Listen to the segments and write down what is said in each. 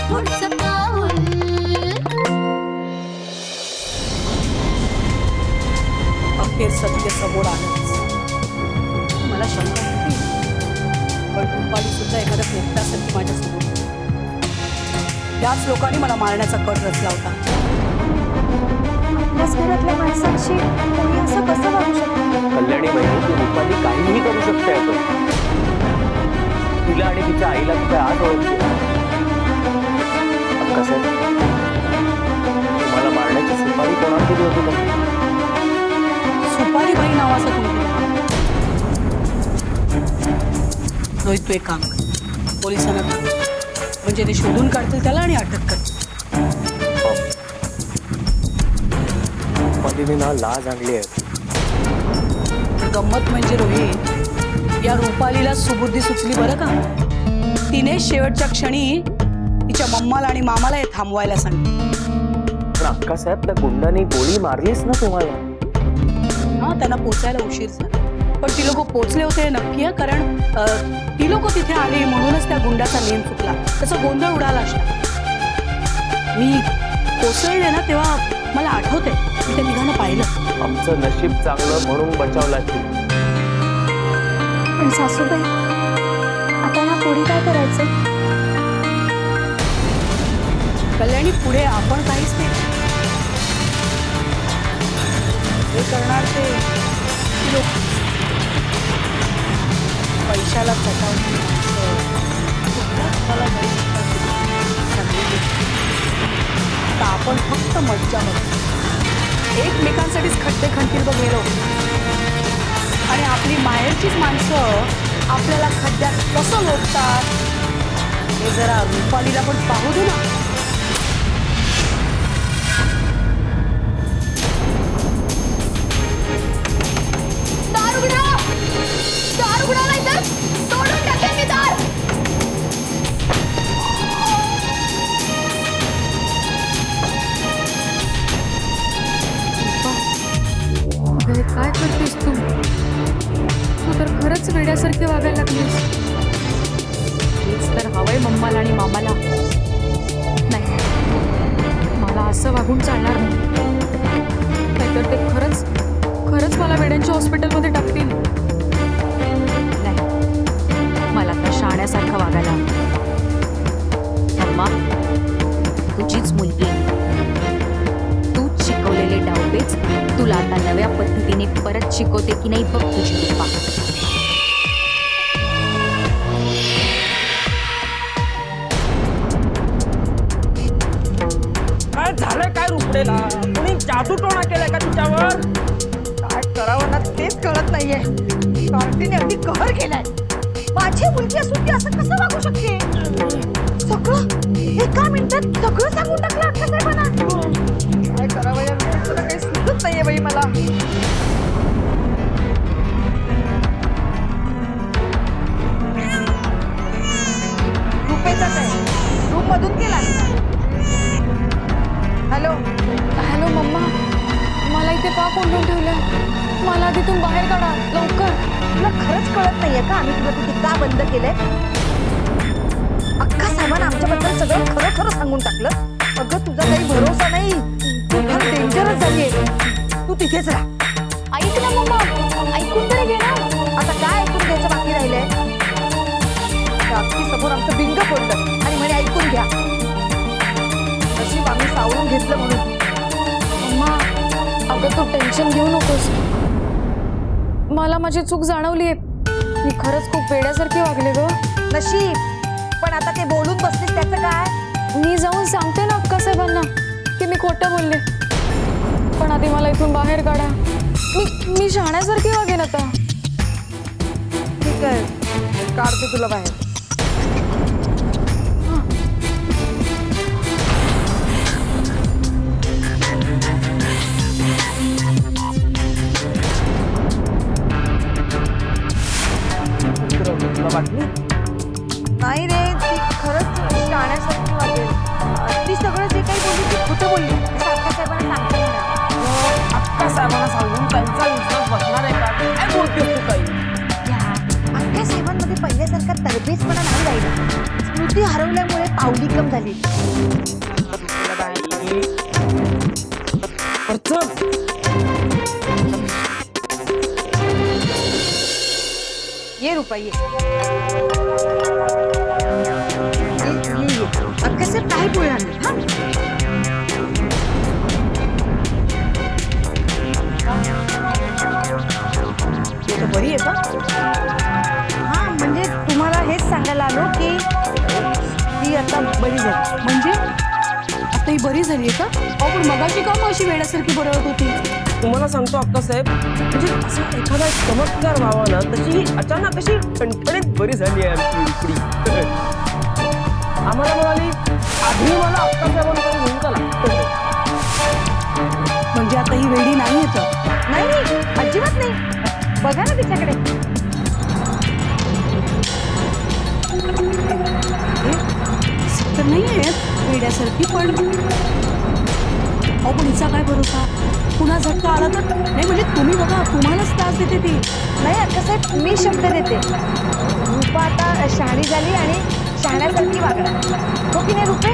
पुढचं पाऊल. अखेर सत्य समोर आलंच. मला शंका होती, पण रुपाली सुद्धा एखाद्या पोपटासारखी माझ्यासमोर. याच लोकांनी मला मारण्याचा कट रचला होता. आपल्याच घरातल्या माणसांशी कोणी असं कसं वागू शकतं? कल्याणी बहिणी, ती रुपाली काहीही करू शकते. आपण तिला आणि तिच्या आईला तिच्या आज ओळखते. कसं तुम्हाला मारण्याची सुपारी कोणाला दिली होती का? सुपारी बाई नावाचा कोणती? रोहित, तू एक काम कर, पोलिसांना सांग, म्हणजे ते शोधून काढतील त्याला आणि अटक करतील. रुपालीने ना लाज आणली आहे. गंमत म्हणजे रोहित, या रुपालीला सुबुद्धी सुचली बरं का. तिने शेवटच्या क्षणी तिच्या मम्माला आणि मामाला हे थांबवायला सांगितलं. पण अक्कासाहेब, त्या गुंडाने गोळी मारलीच ना तुम्हाला. हा, त्यांना पोचायला उशीर झाला, पण ती लोक पोचले होते नक्की. कारण ती लोक तिथे आली म्हणूनच त्या गुंडाचा नेम चुकला, त्याचा गोंधळ उडाला असता. मी कोसळले ना तेव्हा मला आठवते, मी ते निघानं पाहिलं. आमचं नशीब चांगलं म्हणून बचावला की. पण सासूबाई, आता ह्या पुढे काय करायचं? कल्याणी, पुढे आपण काहीच नाही. हे करणार ते लोक. पैशाला चटावून आता आपण फक्त मज्जा बघतो. एकमेकांसाठीच खड्डे खंडीर बघेलो आणि आपली माहेरचीच माणसं आपल्याला खड्ड्यात कसं लोटतात हे जरा रुपालीला पण पाहू दे ना. काय करतेस तू? तू तर खरंच वेड्यासारखे वागायला लागलीस. हेच तर हवंय मम्माला आणि मामाला. नाही, मला असं वागून चालणार नाही. नाहीतर ते खरंच खरंच मला वेड्यांच्या हॉस्पिटलमध्ये टाकतील. नाही, मला आता शाण्यासारखं वागायला. मम्मा, तुझीच मुलगी, तूच शिकवलेले डावपेच तुला आता नव्या पद्धतीने परत शिकवते की नाही बघ तुझी रूपा. काय झालंय काय रुपडेला? कोणी जादू टोणा केलाय का तिच्यावर? काय करावं ना तेच कळत नाहीये. कार्तीने अगदी कहर केलाय. माझी मुलगी असून ती असं कसं वागू शकते? सगळं एका मिनिटात सगळं सांगून टाकलं अक्कासाहेबांना. काय करावं या रुपेचं काही सुचत नाहीये बाई मला. रुपेचा काय रूम मधून केलाय. हॅलो हॅलो मम्मा, मला इथे का कोंडून ठेवलंय? मला तिथून बाहेर काढा लवकर. तुला खरंच कळत नाहीये का आम्ही तुला तिथे का बंद केलंय? अक्कासाहेबांना आमच्याबद्दल सगळं खरं खरं सांगून टाकलं. अगं तुझा काही भरोसा नाही. तू फार डेंजरस झालीये. तू तिथेच राहा. ऐक ना मम्मा, ऐकून तरी घे ना. आता काय ऐकून घ्यायचं बाकी राहिलंय? समोर आमचं बिंग फोडलं आणि म्हणे ऐकून घ्या. नशीब आम्ही सावरून घेतलं म्हणून. मम्मा, अगं तू टेन्शन घेऊ नकोस. मला माझी चूक जाणवलीये. मी खरंच खूप वेड्यासारखी वागले ग. नशीब, पण आता ते बोलून बसलीस त्याचं काय? मी जाऊन सांगते ना अक्कासाहेबांना की मी खोटं बोलले. पण आधी मला इथून बाहेर काढा. मी शाण्यासारखी वागेन आता. ठीक आहे, काढते तुला बाहेर. नाही रे, ती खरंच शाण्यासारखी वागेल. ती सगळं जे काही बोलली ती खोटं बोलली. अक्कासाहेबांना सांगते ना. अक्कासाहेबांना सांगून त्यांचा विश्वास बसणार आहे का? काय बोलतेस तू काही? अक्कासाहेबांमध्ये पहिल्यासारखा तरबेजपणा नाही राहिला. स्मृती हरवल्यामुळे पावली कम झाली. ये रुपा ये कसं काय बोलणार हा. बरी आहे का? हा म्हणजे तुम्हाला हेच सांगायला आलो की ती आता बरी झाली. म्हणजे आता ही बरी झाली आहे का? पण मगाशी का अशी वेड्यासारखी बरळत होती? तुम्हाला सांगतो अक्कासाहेब, म्हणजे असा एखादा चमत्कार व्हावा ना तशी अचानक अशी ठणठणीत बरी झाली आहे आमची रुपडी. आम्हाला म्हणाली आधी मला अक्कासाहेबांकडे घेऊन चला. म्हणजे आता ही वेडी नाही येतं? नाही अजिबात नाही. बघा ना तिच्याकडे. तर नाही आहे वेड्यासारखी पण पण हिचा काय भरोसा? पुन्हा झटका आला तर नाही. म्हणजे तुम्ही बघा तुम्हालाच त्रास देते ती. नाही अक्कासाहेब मी शब्द देते. रूपा आता शहाणी झाली आणि शहाण्यासारखी वागणार. हो की नाही रुपे?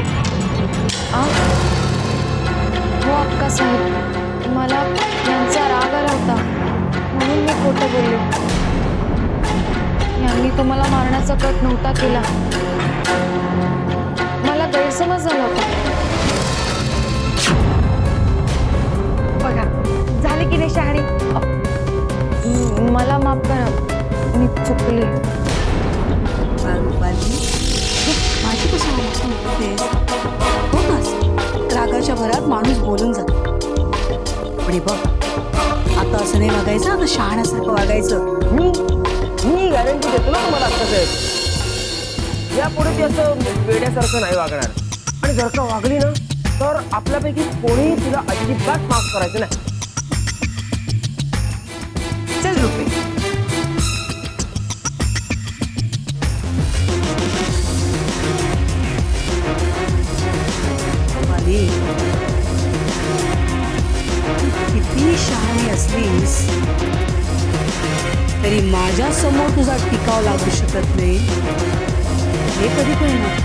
हो अक्कासाहेब, मला यांचा राग आला होता म्हणून मी खोटं बोलले. यांनी तुम्हाला मारण्याचा कट नव्हता केला. मला गैरसमज झाला होता. बघा झाले की नाही शहाणी? मला माफ करा, मी चुकले. माझी कशी हो ना, रागाच्या भरात माणूस बोलून जातो. पण बघ आता असं नाही वागायचं. आता शहाण्यासारखं वागायचं. मी गॅरंटी देतो ना तुम्हाला अक्कासाहेब, यापुढे ती असं वेड्यासारखं नाही वागणार. आणि जर का वागली ना तर आपल्यापैकी कोणीही तिला अजिबात माफ करायचं नाही. चल रुपे. किती शहाणी असलीस तरी माझ्या समोर तुझा टिकाव लागू शकत नाही हे कधी कळणार?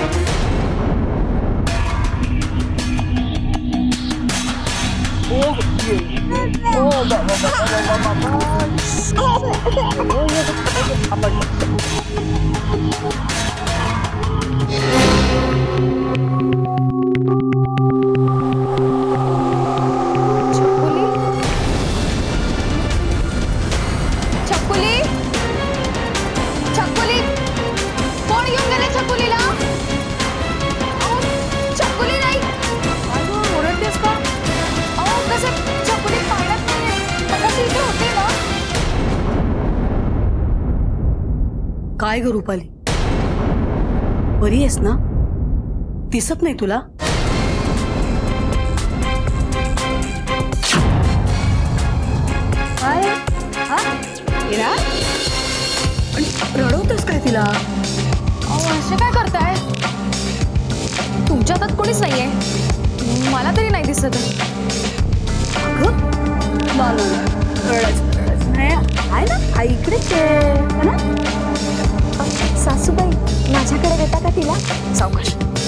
काय ग रुपाली, बरी आहेस ना? दिसत नाही तुला? रडवतोस काय तिला? असे काय करताय? तुमच्या हातात कोणीच नाहीये, मला तरी नाही दिसत. नाही आहे ना, आईकडेच आहे ना. सासूबाई माझ्याकडे देता का तिला? सावकाश.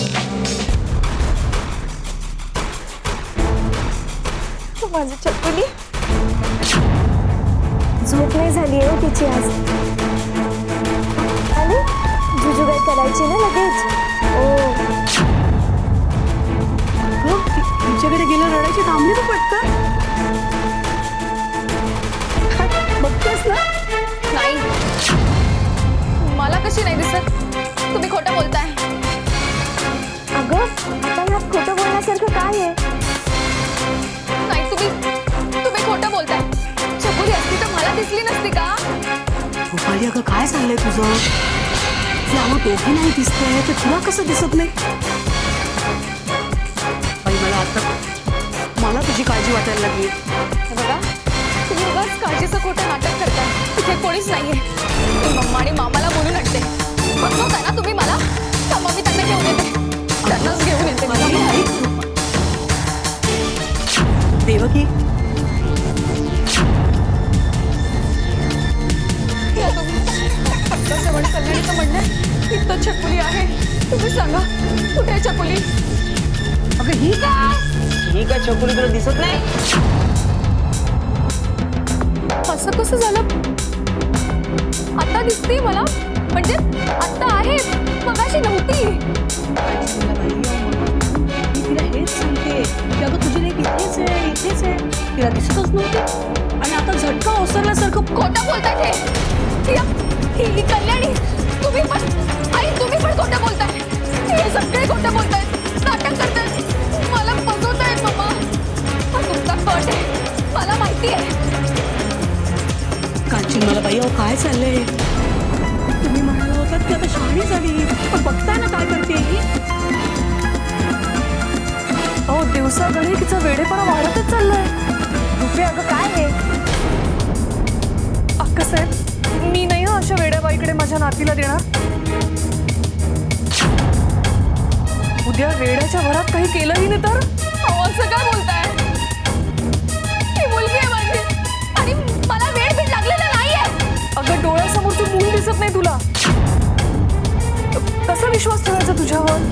माझी चप्पली झोप नाही झाली आहे तिची आज. आणि जुजुबाई करायची ना लगेच. तिच्याकडे गेलं रडायची थांबली तू पटकन. बघतेस ना? नाही, मला कशी नाही दिसत? तुम्ही खोटं बोलताय. अगं आता ह्यात खोटं बोलण्यासारखं काय आहे? नाही, तुम्ही खोटं बोलताय. चकोरी असती तर मला दिसली नसती का? रुपाली अगं काय चाललंय तुझं? त्यामुळे दोघी नाही दिसतंय तर तुला कसं दिसत नाही? मला तुझी काळजी वाटायला लागली. बघा तुम्ही उगाच काळजीचं खोटं नाटक करताय. तिथे कोणीच नाहीये. मी मम्मा आणि मामाला बोलून हटते. बसवताय ना तुम्ही मला? थांबा मी त्यांना घेऊन येते. त्यांनाच घेऊन येते. देवकी कल्याणीचं म्हणणं इथं छकुली आहे. तुम्ही सांगा कुठे आहे छकुली? अगं ही काय छकुली तुला दिसत नाही? असं कसं झालं? आता दिसते मला, म्हणजे आता आहे, मगाशी नव्हती. मी तिला हेच सांगते की अगं तुझी लेक इथेच आहे तिला दिसतच नव्हती आणि आता झटका ओसरल्यासारखं खोटं बोलताय ही कल्याणी. तुम्ही पण खोटं बोलताय. हे सगळे खोटं बोलताय, नाटक करताय, मला फसवतायत मम्मा. हा तुमचा कट आहे, मला माहिती आहे. कांची मला बाई अहो काय चाललंय? तुम्ही म्हणाला होतात की आता शहाणी झाली, पण बघताय ना काय करते ही. अहो दिवसा गणितीचा वेडेपणा वाढतच चाललाय. रुपये अगं काय आहे? अक्कासाहेब, मी नाही हो अशा वेड्या बाईकडे माझ्या नातीला देणार. उद्या वेड्याच्या भरात काही केलंही नाही तर? अहो असं काय बोलताय? ही मुलगी आहे माझी आणि मला वेड बीड लागलेला नाहीये. अगं डोळ्यासमोरचं मूल दिसत नाही तुला? कसा विश्वास ठेवायचा तुझ्यावर?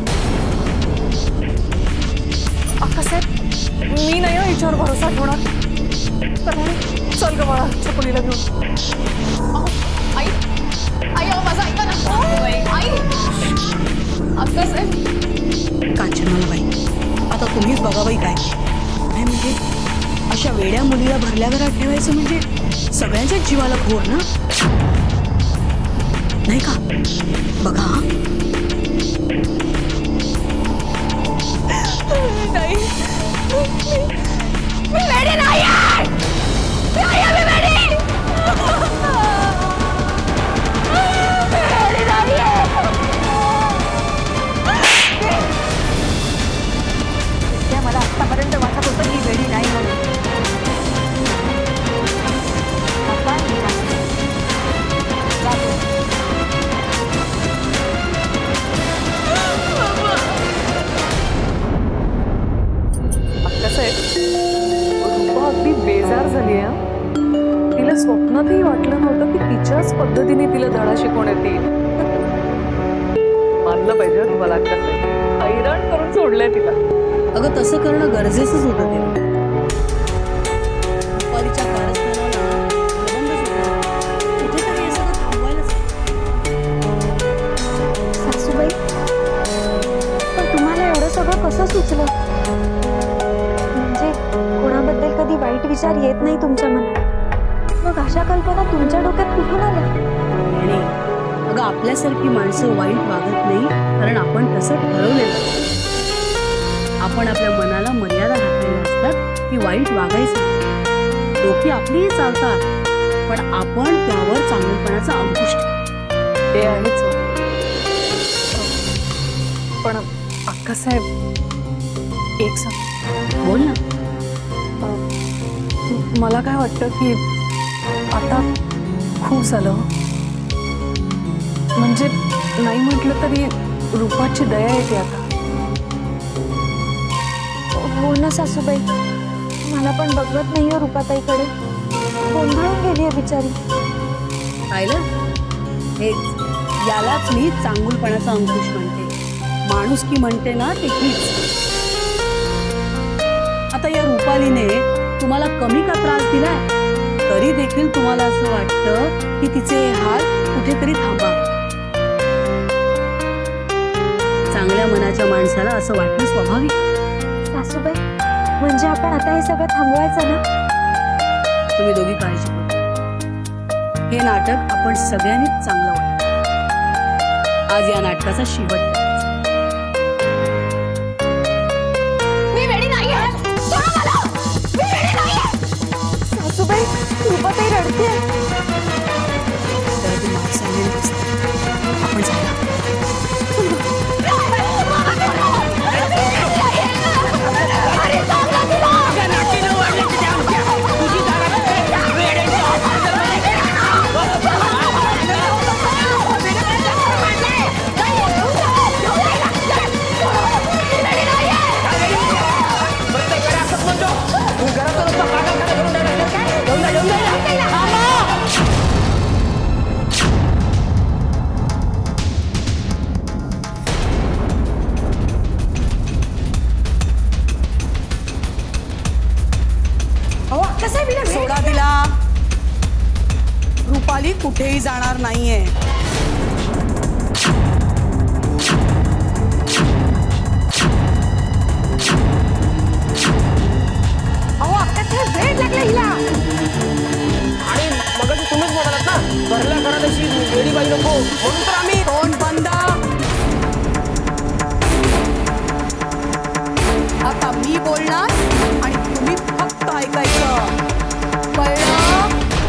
अक्कासाहेब, मी नाही हो हिच्यावर भरोसा ठेवणार. चल ग बाळा, छकुलीला घेऊन. आई माझा ऐका ना. आई अक्कासाहेब. कांचन मला बाई आता तुम्हीच बघा बाई काय नाही, म्हणजे अशा वेड्या मुलीला भरल्या घरात ठेवायचं म्हणजे सगळ्यांच्याच जीवाला घोर ना, नाही का? बघा नाही, मी वेडी नाही आहे. मी वेडी मला आतापर्यंत वाटत होतं ही वेळी नाही म्हणून. अक्कासाहेब, रूपा अगदी बेजार झाली आहे. तिला स्वप्नातही वाटलं नव्हतं की तिच्याच पद्धतीने तिला धडा शिकवण्यात येईल. मानलं पाहिजे तुम्हाला अक्कासाहेब, हैराण करून सोडलंय तिला. अगं तसं करणं गरजेचंच होतं ते. दुपारीच्या कारस्थानाला बंदच होतं. कुठेतरी हे सगळं थांबवायलाच. सासूबाई, पण तुम्हाला एवढं सगळं कसं सुचलं? म्हणजे कोणाबद्दल कधी वाईट विचार येत नाही तुमच्या मनात, मग अशा कल्पना तुमच्या डोक्यात कुठून आल्या? आणि अगं आपल्यासारखी माणसं वाईट वागत नाही, कारण आपण तसं ठरवलेलं. आपण आपल्या मनाला मर्यादा घातलेल्या असतात की वाईट वागायचं. डोकी आपलीही चालतात, पण आपण त्यावर चांगलेपणाचा अंकुश ठेवतो. ते आहेच. पण अक्कासाहेब, एक सांग. बोल ना. मला काय वाटतं की आता खूप झालं. म्हणजे नाही म्हटलं तरी रूपाची दया येते आता. हो ना सासूबाई, मला पण बघवत नाहीये रूपाताईकडे. गोंधळून गेली आहे बिचारी. पाहिलं, हेच यालाच मी चांगुलपणाचा अंकुश म्हणते. माणुसकी म्हणते ना ते हीच. आता या रूपालीने तुम्हाला कमी का त्रास दिलाय, तरी देखील तुम्हाला असं वाटतं की तिचे हाल कुठेतरी थांबा. चांगल्या मनाच्या माणसाला असं वाटणं स्वाभाविक. सासूबाई, म्हणजे आपण आता हे सगळं थांबवायचं ना? तुम्ही दोघी काळजी करू. हे नाटक आपण सगळ्यांनीच चांगलं वाटतं. आज या नाटकाचा शेवट. मी वेडी नाहीये. सोडा मला. मी वेडी नाहीये. सासूबाई, रूपाताई रडते. आपण जायला. कुठेही जाणार नाहीये. अहो अक्कासाहेब वेळ लागला हिला. आणि मगाशी तुम्हीच म्हणालात ना घरल्या घरात अशी वेडी बाई नको म्हणून तर आम्ही तोंड बंद. आता मी बोलणार आणि तुम्ही फक्त ऐकायचं. कळलं?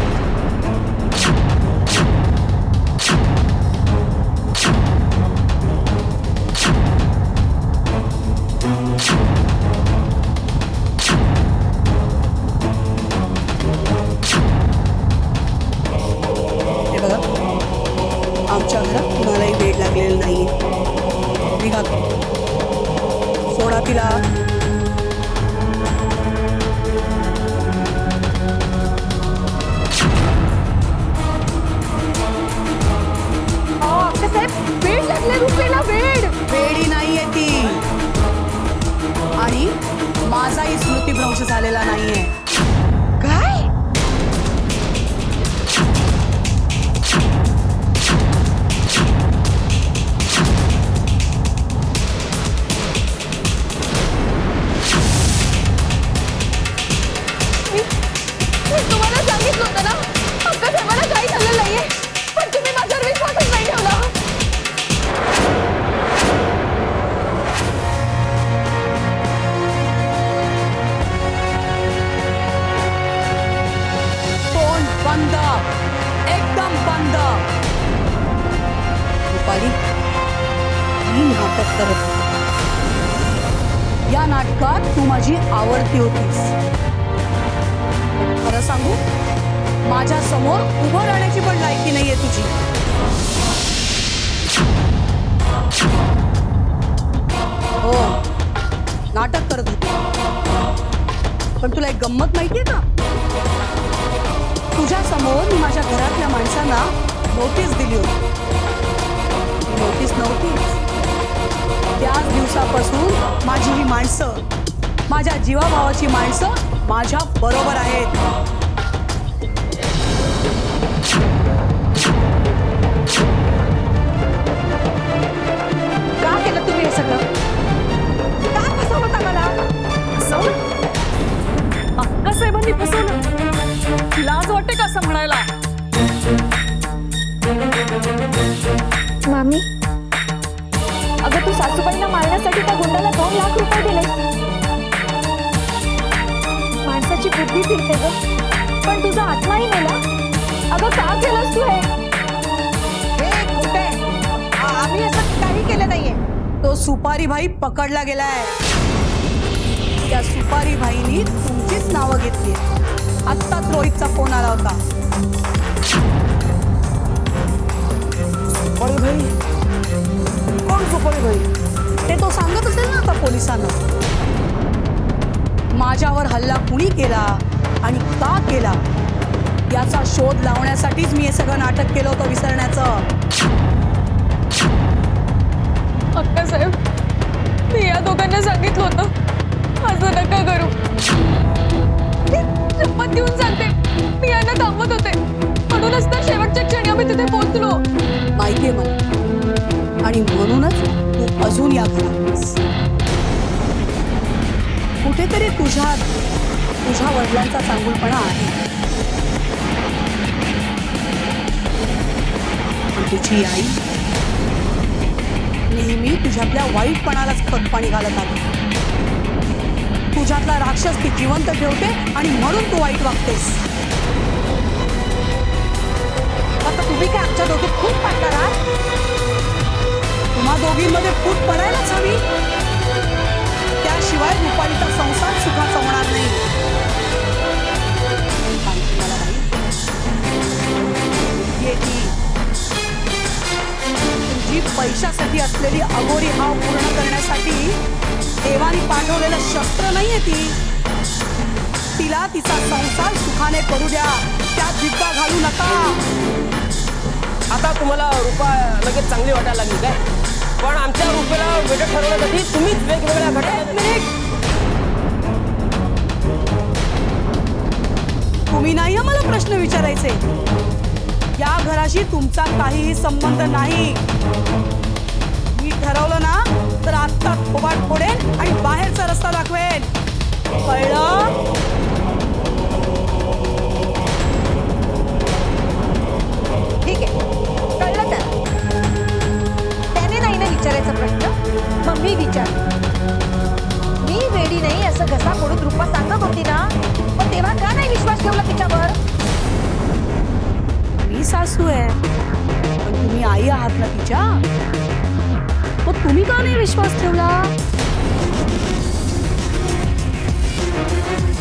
हे बघा, आमच्या घरात कुणालाही वेड लागलेलं नाहीये. निघा, सोडा तिला. अहो अक्कासाहेब वेळ लागले रुपेला वेळ. वेडी नाहीये ती आणि माझाही स्मृतिभ्रंश झालेला नाहीये. काय मी तुम्हाला सांगितलं होतं ना अक्कासाहेबांना काही झालं नाहीये पण तुम्ही माझ्यावर विश्वासच नाही ठेवला. तोंड बंद, एकदम बंद. रुपाली, मी नाटक करत होते. या नाटकात तू माझी आवडती होतीस. खरं सांगू, माझ्या समोर उभं राहण्याची पण लायकी नाहीये तुझी. हो, नाटक करत होती. पण तुला एक गंमत माहितीये का? तुझ्या समोर मी माझ्या घरातल्या माणसांना नोटीस दिली होती. ती नोटीस नव्हतीच. त्याच दिवसापासून माझी ही माणसं, माझ्या जीवाभावाची माणसं माझ्या बरोबर आहेत. का केलं तुम्ही हे सगळं? का फसवलं आम्हाला? अक्कासाहेबांनी फसवलं. लाज वाटते का असं म्हणायला? मामी, अगं तू सासूबाईंना मारण्यासाठी त्या गुंडाला 2 लाख रुपये दिले. माणसाची बुद्धी फिरते ग, पण तुझा आत्माही मेला. अगं का केलंस तू हे? हे खोटे. आम्ही असं काही केलं नाहीये. तो सुपारी भाई पकडला गेलाय. त्या सुपारी भाईनी तुमचीच नावं घेतली. आत्ताच रोहितचा फोन आला होता. सुपारी भाई कोण? सुपारी भाई ते तो सांगत असेल ना आता पोलिसांना. माझ्यावर हल्ला कुणी केला आणि का केला याचा शोध लावण्यासाठीच मी हे सगळं नाटक केलं होतं विसरण्याचं. अक्कासाहेब, मी या दोघांना सांगितलं होतं असं नका करू. शपथ देऊन सांगते, मी यांना थांबवत होते. म्हणूनच तर शेवटच्या क्षणी आम्ही तिथे पोहोचलो. माहितीये मला, आणि म्हणूनच तू अजून या घरात. कुठेतरी तुझ्या वडिलांचा चांगुलपणा आहे. पण तुझी आई नेहमी तुझ्यातल्या वाईटपणालाच खतपाणी घालत आली. तुझ्यातला राक्षस ती जिवंत ठेवते आणि म्हणून तू वाईट वागतेस. आता तुम्ही काय आमच्या दोघीत खूप पडणार आहात? तुम्हा दोघींमध्ये फूट पडायलाच हवी. त्याशिवाय रुपालीचा संसार सुखाचा होणार नाही. मला तुझी पैशासाठी असलेली अघोरी हाव पूर्ण करण्यासाठी देवानी पाठवलेलं शस्त्र नाहीये ती. तिला तिचा संसार सुखाने करू द्या. त्यात धिक्का घालू नका. आता तुम्हाला रुपा लगेच चांगली वाटायला लागली काय? पण आमच्या रुपेला वेळ ठरवण्यासाठी तुम्हीच वेगवेगळ्या घटना. तुम्ही नाही आम्हाला प्रश्न विचारायचे. या घराशी तुमचा काहीही संबंध नाही. मी ठरवलं ना तर आत्ता थोबाड फोडेन आणि बाहेरचा रस्ता दाखवेन. कळलं? ठीक आहे, कळलं त्याने नाही ना विचारायचा प्रश्न, मग मी विचार. मी वेडी नाही असं घसा फोडून रूपा सांगत होती ना, पण तेव्हा का नाही विश्वास ठेवला तिच्यावर? मी सासू आहे पण तुम्ही आई आहात ना तिच्या, मग तुम्ही का नाही विश्वास ठेवला?